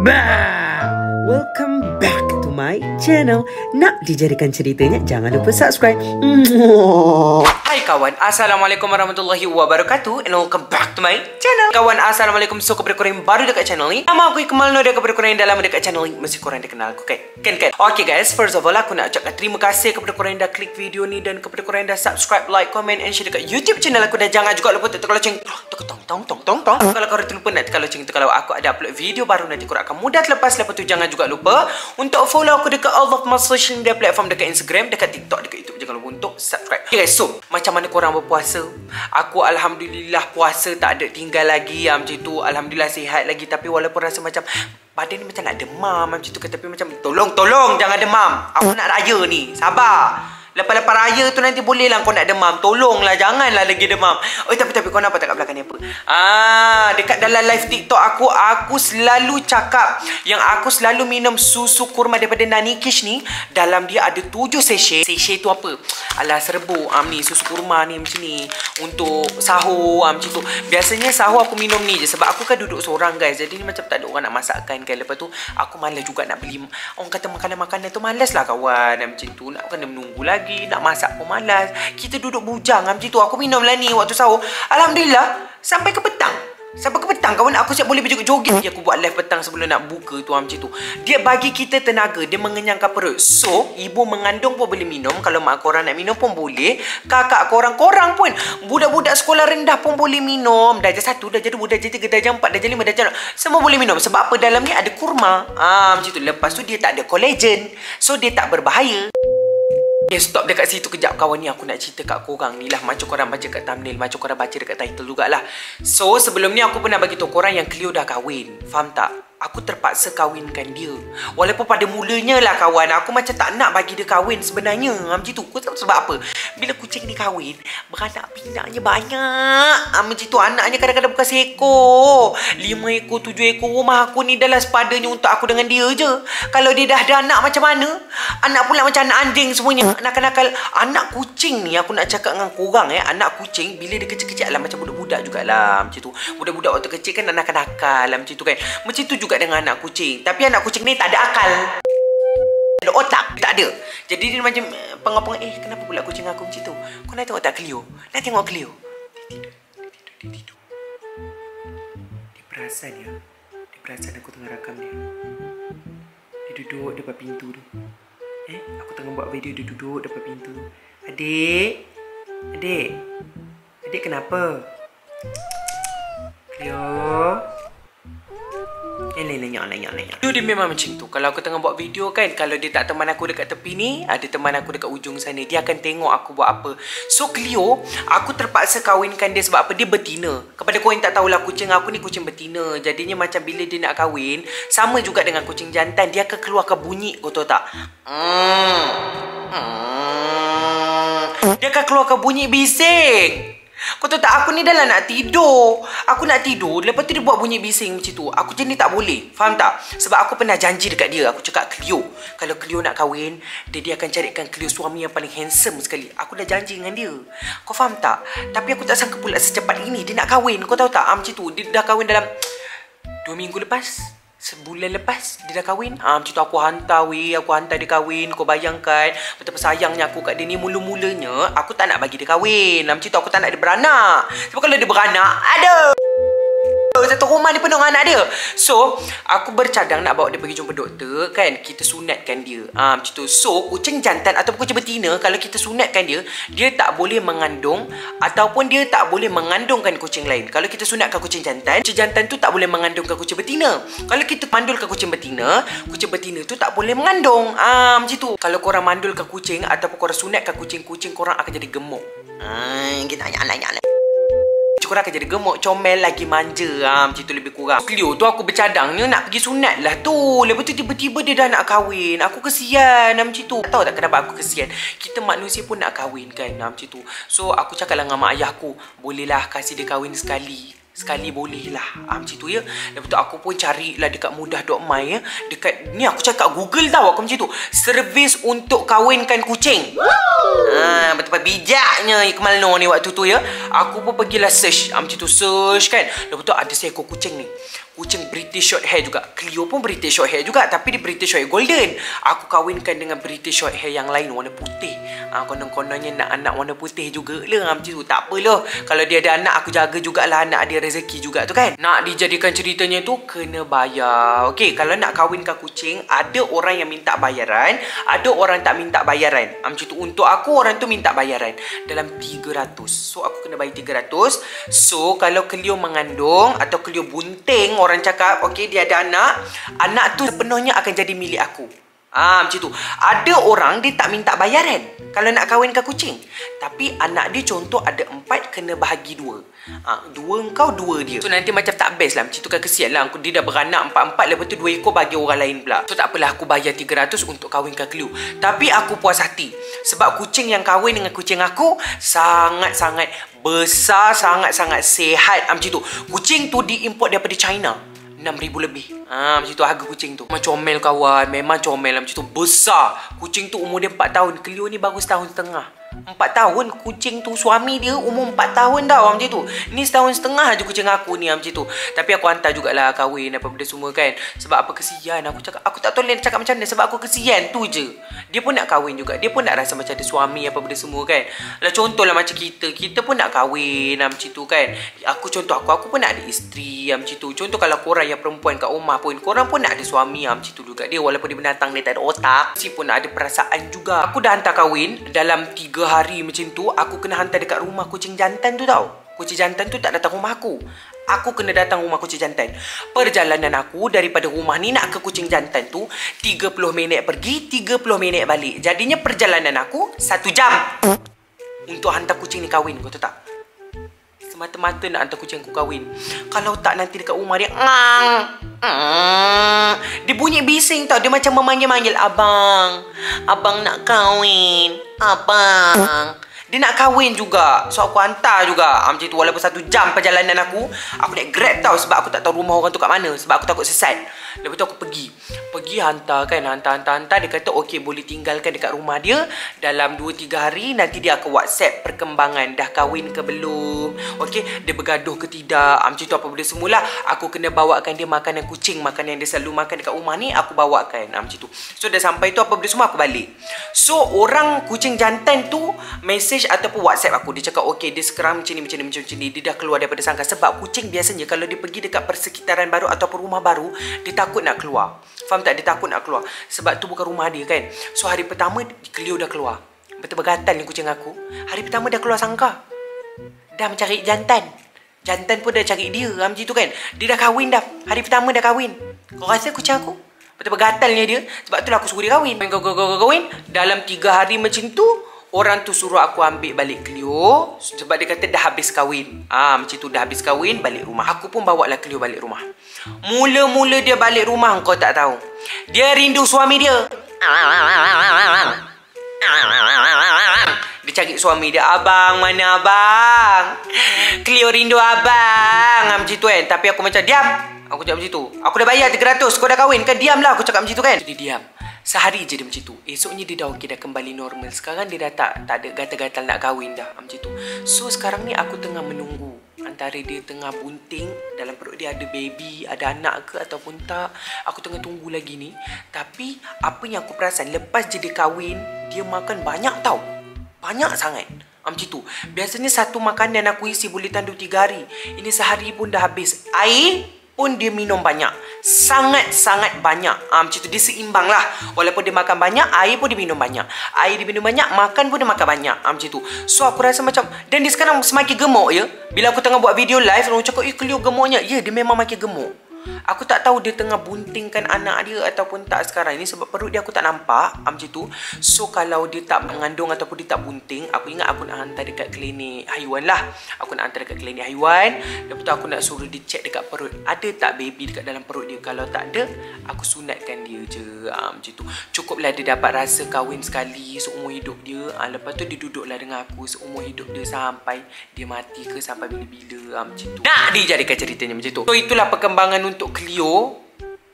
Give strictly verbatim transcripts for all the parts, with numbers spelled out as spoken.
Bah! Welcome back to my channel. Nak dijadikan ceritanya, jangan lupa subscribe. Hai kawan, Assalamualaikum warahmatullahi wabarakatuh, and welcome back to my channel. Kawan, Assalamualaikum. So, kepada korang yang baru dekat channel ni, nama aku Ikmal Nur, dan kepada korang yang dah lama dekat channel ni, mesti korang dah kenal aku, kan? Kan, kan? Okay guys, first of all, aku nak ucapkan terima kasih kepada korang yang dah klik video ni, dan kepada korang yang dah subscribe, like, comment, and share dekat YouTube channel aku. Dan jangan juga lupa tekan lonceng, tekan tong tong tong tong tong. Kalau korang terlupa nak tekan lonceng tu, kalau aku ada upload video baru, nanti korang akan mudah terlepas. Lepas tu jangan juga lupa untuk follow aku dekat all of my social media platform, dekat Instagram, dekat TikTok, dekat YouTube. Jangan lupa untuk subscribe. Okay guys, so macam mana korang berpuasa? Aku alhamdulillah puasa tak ada tinggal lagi ya, macam tu. Alhamdulillah sihat lagi, tapi walaupun rasa macam badan ni macam nak demam macam tu kan, tapi macam tolong tolong jangan demam. Aku nak raya ni, sabar. Lepas-lepas raya tu nanti boleh lah kau nak demam. Tolonglah, janganlah lagi demam. Oh, tapi-tapi kau nampak tak kat belakang ni apa? Ah, dekat dalam live TikTok aku, aku selalu cakap yang aku selalu minum susu kurma daripada Nani Kish ni. Dalam dia ada tujuh sachet. Sachet tu apa? Alah, serbuk. Am ni, susu kurma ni macam ni. Untuk sahur, am, macam tu. Biasanya sahur aku minum ni je. Sebab aku kan duduk seorang guys. Jadi ni macam tak ada orang nak masakkan kan. Lepas tu, aku malas juga nak beli. Orang kata makanan-makanan tu malas lah kawan. Macam tu, nak kena menunggu lagi. Nak masak pun malas. Kita duduk bujang macam tu. Aku minum lah ni waktu sahur. Alhamdulillah sampai ke petang. Sampai ke petang kawan, aku siap boleh berjoget-joget. Aku buat live petang sebelum nak buka tu macam tu. Dia bagi kita tenaga, dia mengenyangkan perut. So, ibu mengandung pun boleh minum. Kalau mak korang nak minum pun boleh. Kakak korang, korang pun, budak-budak sekolah rendah pun boleh minum. Darjah satu, darjah dua, darjah tiga, darjah empat, darjah lima, darjah enam. Semua boleh minum. Sebab apa? Dalam ni ada kurma. Ah, macam tu. Lepas tu dia tak ada collagen. So, dia tak berbahaya. Okay, stop dekat situ kejap kawan ni. Aku nak cerita kat korang ni lah. Macam korang baca kat thumbnail, macam korang baca dekat title jugalah. So, sebelum ni aku pernah bagi tahu korang yang Cleo dah kahwin. Faham tak? Aku terpaksa kahwinkan dia. Walaupun pada mulanya lah kawan, aku macam tak nak bagi dia kahwin sebenarnya. Macam tu. Kau tahu sebab apa? Bila kucing ni kahwin, beranak pinaknya banyak. Macam tu. Anaknya kadang-kadang bukan seekor, lima ekor, tujuh ekor. Rumah aku ni dah lah sepadanya untuk aku dengan dia je. Kalau dia dah ada anak macam mana? Anak pula macam anak anjing semuanya. Nakal-nakal. Anak kucing ni, aku nak cakap dengan korang eh, anak kucing bila dia kecil-kecil lah macam budak-budak jugalah. Macam tu. Budak-budak waktu kecil kan nakal-nakal lah macam tu kan. Macam tu juga dengan anak kucing. Tapi anak kucing ni tak ada akal, tak ada otak, tak ada. Jadi dia macam pengap-pengap. Eh, kenapa pula kucing aku macam tu? Kau nak tengok tak Cleo? Nak tengok Cleo? Dia tidur, dia tidur, dia tidur. Dia perasan ya. Dia perasan aku tengah rakam dia. Dia duduk depan pintu tu. Eh, aku tengah buat video, dia duduk depan pintu. Adik, adik, adik kenapa? Cleo. Eh, lenyap, lenyap, lenyap. Dia memang macam tu. Kalau aku tengah buat video kan, kalau dia tak teman aku dekat tepi ni, ada teman aku dekat ujung sana, dia akan tengok aku buat apa. So, Cleo, aku terpaksa kahwinkan dia sebab apa? Dia betina. Kepada kau yang tak tahulah, kucing aku ni kucing betina. Jadinya macam bila dia nak kahwin, sama juga dengan kucing jantan, dia akan keluarkan bunyi, kau tahu tak? Hmm. Hmm. Dia akan keluarkan bunyi bising. Kau tahu tak, aku ni dah lah nak tidur. Aku nak tidur, lepas tu dia buat bunyi bising macam tu. Aku jenis tak boleh, faham tak? Sebab aku pernah janji dekat dia. Aku cakap, Cleo, kalau Cleo nak kahwin, dia, dia akan carikan Cleo suami yang paling handsome sekali. Aku dah janji dengan dia. Kau faham tak? Tapi aku tak sangka pula secepat ini dia nak kahwin. Kau tahu tak, ah, macam tu. Dia dah kahwin dalam dua minggu lepas, sebulan lepas dia dah kahwin. Ah, macam tu aku hantar weh, aku hantar dia kahwin. Kau bayangkan betapa sayangnya aku kat dia ni. Mula-mulanya aku tak nak bagi dia kahwin. Ah, macam tu aku tak nak dia beranak. Sebab kalau dia beranak, aduh, satu rumah dia penuh dengan anak dia. So, aku bercadang nak bawa dia pergi jumpa doktor kan. Kita sunatkan dia. Ah, macam tu. So, kucing jantan ataupun kucing betina, kalau kita sunatkan dia, dia tak boleh mengandung ataupun dia tak boleh mengandungkan kucing lain. Kalau kita sunatkan kucing jantan, kucing jantan tu tak boleh mengandungkan kucing betina. Kalau kita mandulkan kucing betina, kucing betina tu tak boleh mengandung. Ah, macam tu. Kalau korang mandulkan kucing ataupun korang sunatkan kucing-kucing, korang akan jadi gemuk. Ah, kita nyak-nyak-nyak. Korang akan jadi gemuk, comel lagi, manja. Ha, macam tu lebih kurang. Cleo tu aku bercadangnya nak pergi sunat lah tu. Lepas tu tiba-tiba dia dah nak kahwin. Aku kesian ha, macam tu. Tahu tak kenapa aku kesian? Kita manusia pun nak kahwin kan, ha, macam tu. So aku cakap lah dengan mak ayahku, bolehlah kasih dia kahwin sekali. Sekali boleh lah, ah, macam tu ya. Lepas tu aku pun carilah dekat mudah dot my ya. Dekat ni aku cakap Google tau aku macam tu. Servis untuk kahwinkan kucing. Ah, betapa bijaknya Ikmal Nur ni waktu tu ya. Aku pun pergilah search, ah, macam tu search kan. Lepas tu ada seekor kucing ni. kucing British short hair juga. Cleo pun British short hair juga, tapi dia British short hair golden. Aku kahwinkan dengan British short hair yang lain warna putih. Ha, konon-kononnya nak anak warna putih jugalah macam tu. Tak apalah. Kalau dia ada anak, aku jaga jugalah anak dia, rezeki juga tu kan. Nak dijadikan ceritanya tu kena bayar. Okey, kalau nak kahwinkan kucing, ada orang yang minta bayaran, ada orang tak minta bayaran. Ha, macam tu. Untuk aku, orang tu minta bayaran dalam tiga ratus. So aku kena bayar tiga ratus. So kalau Cleo mengandung atau Cleo bunting, orang cakap okey dia ada anak, anak tu sepenuhnya akan jadi milik aku. Ah, macam tu. Ada orang dia tak minta bayaran kalau nak kahwinkan kucing. Tapi anak dia contoh ada empat, kena bahagi dua. Ah, dua engkau, dua dia. So nanti macam tak best lah. Macam tu kan kesian lah. Dia dah beranak empat-empat, lepas tu dua ekor bagi orang lain pula. So tak apalah, aku bayar tiga ratus untuk kahwinkan Cleo. Tapi aku puas hati. Sebab kucing yang kahwin dengan kucing aku sangat-sangat besar, sangat-sangat sihat. Ah, macam tu. Kucing tu diimport daripada China. enam ribu lebih. Ha, macam tu harga kucing tu. Memang comel kawan. Memang comel lah macam tu. Besar. Kucing tu umur dia empat tahun. Cleo ni baru setahun setengah. empat tahun kucing tu, suami dia umur empat tahun dah macam tu. Ni setahun setengah je kucing aku ni macam tu. Tapi aku hantar jugalah kahwin apa benda semua kan. Sebab apa, kesian. Aku cakap, aku tak tahu lain cakap macam mana. Sebab aku kesian tu je. Dia pun nak kahwin juga. Dia pun nak rasa macam ada suami apa benda semua kan. Lah contohlah macam kita. Kita pun nak kahwin macam tu kan. Aku contoh aku, aku pun nak ada isteri macam tu. Contoh kalau korang yang perempuan kat rumah pun, korang pun nak ada suami macam tu juga. Dia walaupun dia binatang, dia tak ada otak, si pun nak ada perasaan juga. Aku dah hantar kahwin dalam tiga hari macam tu. Aku kena hantar dekat rumah kucing jantan tu tau. Kucing jantan tu tak datang rumah aku. Aku kena datang rumah kucing jantan. Perjalanan aku daripada rumah ni nak ke kucing jantan tu tiga puluh minit pergi, tiga puluh minit balik. Jadinya perjalanan aku satu jam untuk hantar kucing ni kahwin. Kau tahu tak? Semata-mata nak hantar kucing aku kahwin. Kalau tak nanti dekat rumah dia ngang, ngang. Dia bunyi bising tau. Dia macam memanggil-manggil, abang, abang nak kahwin, abang. Dia nak kahwin juga. So aku hantar juga macam tu. Walaupun satu jam perjalanan aku, aku naik Grab tau. Sebab aku tak tahu rumah orang tu kat mana. Sebab aku takut sesat. Lepas tu aku pergi Pergi hantar kan. Hantar-hantar-hantar. Dia kata okey, boleh tinggalkan dekat rumah dia dalam dua tiga hari. Nanti dia akan WhatsApp perkembangan. Dah kahwin ke belum, okey, dia bergaduh ke tidak, macam tu apa benda semula. Aku kena bawakan dia makanan kucing. Makanan yang dia selalu makan dekat rumah ni, aku bawakan macam tu. So dah sampai tu apa benda semua, aku balik. So orang kucing jantan tu message ataupun WhatsApp aku. Dia cakap okey, dia sekarang macam ni, macam ni, macam ni. Dia dah keluar daripada sangkar. Sebab kucing biasanya kalau dia pergi dekat persekitaran baru ataupun rumah baru, dia takut nak keluar. Faham tak? Dia takut nak keluar. Sebab tu bukan rumah dia kan. So hari pertama Cleo dah keluar. Betul bergatal ni kucing aku. Hari pertama dah keluar sangkar. Dah mencari jantan. Jantan pun dah cari dia macam tu kan. Dia dah kahwin dah. Hari pertama dah kahwin. Kau rasa kucing aku betul bergatalnya dia. Sebab tu lah aku suruh dia kahwin. Kau kau kau kahwin. Dalam tiga hari macam tu, orang tu suruh aku ambil balik Cleo. Sebab dia kata dah habis kahwin. Ah, macam tu dah habis kahwin, balik rumah. Aku pun bawa lah Cleo balik rumah. Mula-mula dia balik rumah, kau tak tahu, dia rindu suami dia. Dia cari suami dia. Abang, mana abang? Cleo rindu abang. Macam tu kan. Tapi aku macam diam. Aku cakap macam tu. Aku dah bayar tiga ratus. Kau dah kahwin kan? Diam lah. Aku cakap macam tu kan. Dia diam. Sehari je dia macam tu. Esoknya dia dah okey, dah kembali normal. Sekarang dia dah tak, tak ada gatal-gatal nak kahwin dah. Macam tu. So sekarang ni aku tengah menunggu. Antara dia tengah bunting, dalam perut dia ada baby, ada anak ke ataupun tak. Aku tengah tunggu lagi ni. Tapi apa yang aku perasan, lepas je dia kahwin, dia makan banyak tau. Banyak sangat. Macam tu. Biasanya satu makanan aku isi boleh tahan dua tiga hari. Ini sehari pun dah habis. Air pun dia minum banyak. Sangat-sangat banyak. Ha, macam tu. Dia seimbang lah. Walaupun dia makan banyak, air pun dia minum banyak. Air dia minum banyak, makan pun dia makan banyak. Ha, macam tu. So aku rasa macam, dan dia sekarang semakin gemuk ya. Bila aku tengah buat video live, orang cakap, eh Cleo gemuknya. Ya, dia memang makin gemuk. Aku tak tahu dia tengah buntingkan anak dia ataupun tak sekarang ni. Sebab perut dia aku tak nampak. Ha, macam tu. So kalau dia tak mengandung ataupun dia tak bunting, aku ingat aku nak hantar dekat klinik haiwan lah. Aku nak hantar dekat klinik haiwan. Lepas tu aku nak suruh dia check dekat perut, ada tak baby dekat dalam perut dia. Kalau tak ada, aku sunatkan dia je. Ha, macam tu. Cukuplah dia dapat rasa kahwin sekali seumur hidup dia. Ha, lepas tu dia duduklah dengan aku seumur hidup dia sampai dia mati ke sampai bila-bila. Ha, macam tu. Nak dijadikan ceritanya macam tu. So itulah perkembangan untuk Cleo.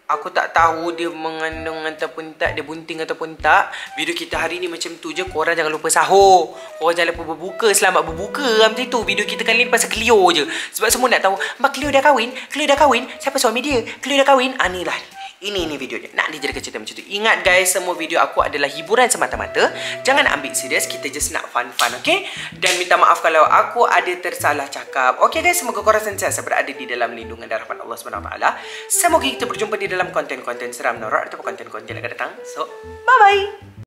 Aku tak tahu dia mengandung ataupun tak, dia bunting ataupun tak. Video kita hari ni macam tu je. Korang jangan lupa sahur. Korang jangan lupa berbuka. Selamat berbuka. Macam tu. Video kita kali ni pasal Cleo je. Sebab semua nak tahu, Mak Cleo dah kahwin? Cleo dah kahwin? Siapa suami dia? Cleo dah kahwin? Ah, ni lah. Ini ni videonya. Nak dijadikan cerita macam tu. Ingat guys, semua video aku adalah hiburan semata-mata. Jangan ambil serius. Kita just nak fun-fun, okay? Dan minta maaf kalau aku ada tersalah cakap. Okay guys, semoga korang sentiasa berada di dalam lindungan dan rahmat Allah subhanahu wa taala. Semoga kita berjumpa di dalam konten-konten seram, norak ataupun konten-konten yang akan datang. So, bye-bye!